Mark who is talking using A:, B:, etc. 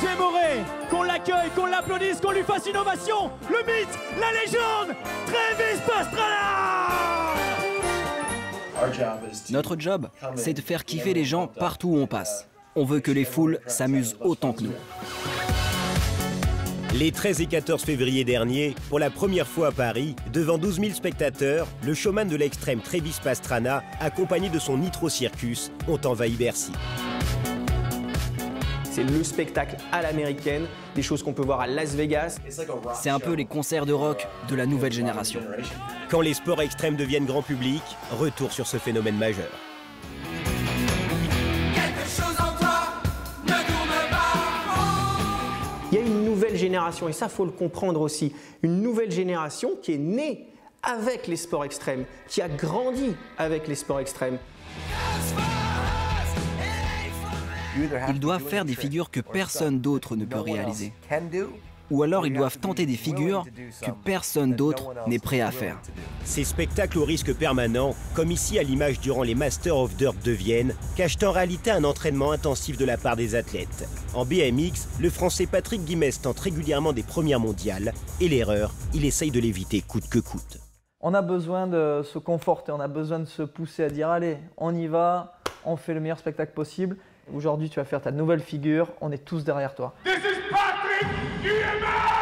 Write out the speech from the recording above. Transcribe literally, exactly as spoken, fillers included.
A: Jay Moret, qu'on l'accueille, qu'on l'applaudisse, qu'on lui fasse une ovation. Le mythe, la légende, Travis Pastrana.
B: Notre job, c'est de faire kiffer les gens partout où on passe. On veut que les foules s'amusent autant que nous.
C: Les treize et quatorze février dernier, pour la première fois à Paris, devant douze mille spectateurs, le showman de l'extrême Travis Pastrana, accompagné de son Nitro Circus, ont envahi Bercy.
D: C'est le spectacle à l'américaine, des choses qu'on peut voir à Las Vegas.
B: C'est un peu les concerts de rock de la nouvelle génération.
C: Quand les sports extrêmes deviennent grand public, retour sur ce phénomène majeur.
D: Il y a une nouvelle génération, et ça, il faut le comprendre aussi, une nouvelle génération qui est née avec les sports extrêmes, qui a grandi avec les sports extrêmes.
B: Ils doivent faire des figures que personne d'autre ne peut réaliser. Ou alors ils doivent tenter des figures que personne d'autre n'est prêt à faire.
C: Ces spectacles au risque permanent, comme ici à l'image durant les Masters of Dirt de Vienne, cachent en réalité un entraînement intensif de la part des athlètes. En B M X, le Français Patrick Guimès tente régulièrement des premières mondiales, et l'erreur, il essaye de l'éviter coûte que coûte.
E: On a besoin de se conforter, on a besoin de se pousser à dire allez, on y va, on fait le meilleur spectacle possible. Aujourd'hui, tu vas faire ta nouvelle figure, on est tous derrière toi.
F: This is Patrick Guimès!